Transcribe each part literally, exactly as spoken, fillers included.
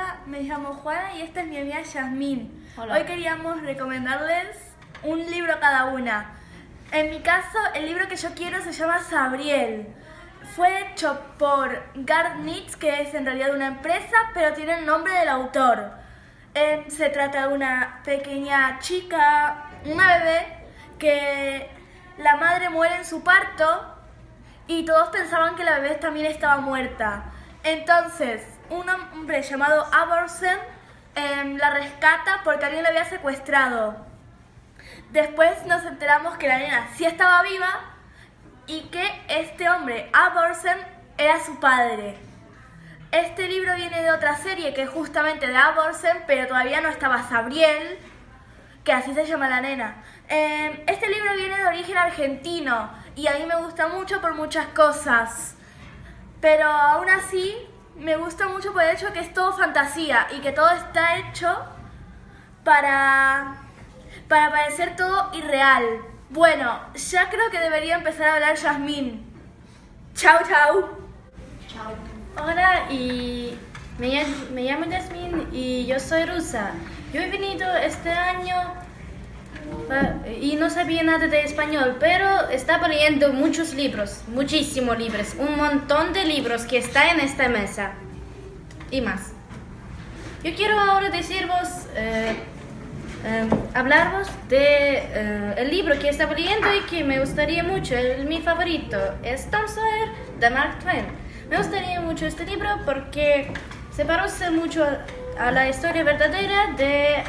Hola, me llamo Juana y esta es mi amiga Yasmín. Hola. Hoy queríamos recomendarles un libro cada una. En mi caso, el libro que yo quiero se llama Sabriel. Fue hecho por Gardnitz, que es en realidad una empresa, pero tiene el nombre del autor. Eh, se trata de una pequeña chica, una bebé, que la madre muere en su parto y todos pensaban que la bebé también estaba muerta. Entonces, un hombre llamado Aborsen eh, la rescata porque alguien la había secuestrado. Después nos enteramos que la nena sí estaba viva y que este hombre, Aborsen, era su padre. Este libro viene de otra serie que es justamente de Aborsen, pero todavía no estaba Sabriel, que así se llama la nena. Eh, este libro viene de origen argentino y a mí me gusta mucho por muchas cosas. Pero aún así me gusta mucho por el hecho que es todo fantasía y que todo está hecho para, para parecer todo irreal. Bueno, ya creo que debería empezar a hablar Yasmín. Chao, chao. Chao. Hola, y me, ll- me llamo Yasmín y yo soy rusa. Yo he venido este año pa- y no sabía nada de español, pero estaba leyendo muchos libros, muchísimos libros, un montón de libros que están en esta mesa y más. Yo quiero ahora deciros, eh, eh, hablaros de eh, el libro que estaba leyendo y que me gustaría mucho, el, mi favorito, es Tom Sawyer de Mark Twain. Me gustaría mucho este libro porque se parece mucho a la historia verdadera de,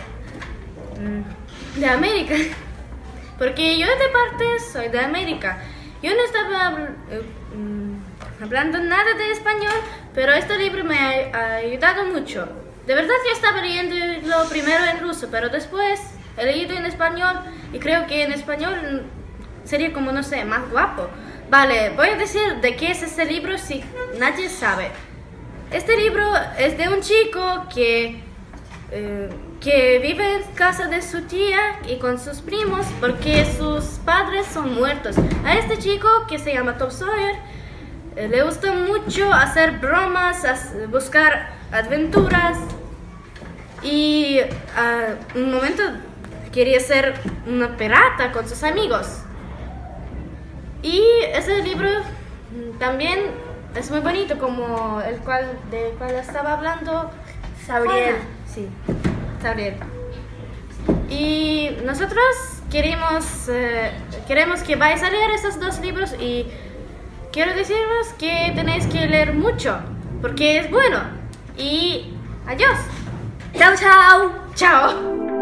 mm, de América. Porque yo de parte soy de América. Yo no estaba habl- eh, mm, hablando nada de español, pero este libro me ha, ha ayudado mucho. De verdad yo estaba leyendo primero en ruso, pero después he leído en español y creo que en español sería como, no sé, más guapo. Vale, voy a decir de qué es este libro si nadie sabe. Este libro es de un chico que, eh, que vive en casa de su tía y con sus primos porque sus padres son muertos. A este chico, que se llama Tom Sawyer, eh, le gusta mucho hacer bromas, as- buscar aventuras y a un momento quería ser una pirata con sus amigos. Y ese libro mm, también es muy bonito, como el cual del cual estaba hablando Sabriel. Juana. Sí, Sabriel. Y nosotros queremos, eh, queremos que vais a leer esos dos libros y quiero deciros que tenéis que leer mucho, porque es bueno. Y adiós. Chao, chao. Chao.